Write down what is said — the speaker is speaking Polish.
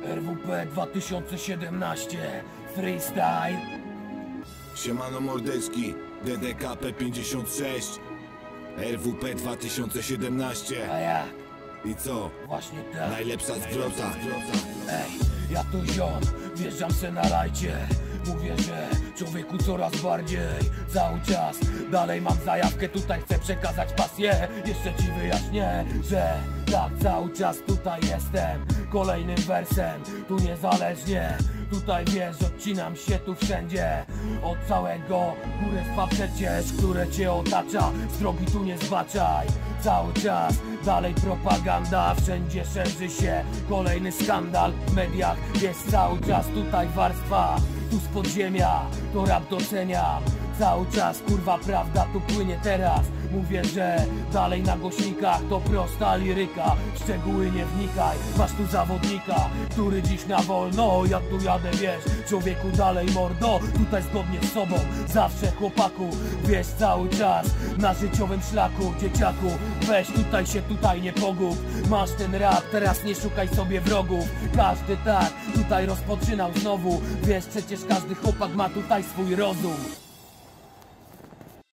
RWP 2017 Freestyle. Siemano mordeczki, DDKP 56 RWP 2017. A jak? I co? Właśnie tak. Najlepsza zwrota. Ej, ja to ziom, wjeżdżam se na lajcie. Mówię, że człowieku coraz bardziej cały czas dalej mam zajawkę, tutaj chcę przekazać pasję. Jeszcze ci wyjaśnię, że tak cały czas tutaj jestem. Kolejnym wersem, tu niezależnie. Tutaj wiesz, odcinam się tu wszędzie od całego kurestwa przecież, które cię otacza. Z drogi tu nie zbaczaj. Cały czas dalej propaganda, wszędzie szerzy się kolejny skandal. W mediach jest cały czas tutaj warstwa, tu z podziemia, to rap doceniam. Cały czas kurwa prawda tu płynie teraz. Mówię, że dalej na głośnikach to prosta liryka. W szczegóły nie wnikaj, masz tu zawodnika, który dziś na wolno. Ja tu jadę, wiesz, człowieku dalej mordo. Tutaj zgodnie z sobą, zawsze chłopaku. Wiesz, cały czas na życiowym szlaku. Dzieciaku, weź tutaj się tutaj nie pogub. Masz ten rap, teraz nie szukaj sobie wrogów. Każdy tak tutaj rozpoczynał znowu. Wiesz, przecież każdy chłopak ma tutaj swój rozum.